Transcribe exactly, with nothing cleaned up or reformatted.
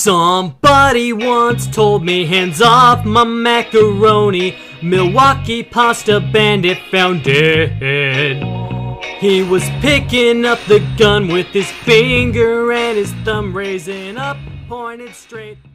Somebody once told me, hands off my macaroni. Milwaukee pasta bandit found dead. He was picking up the gun with his finger and his thumb raising up, pointed straight.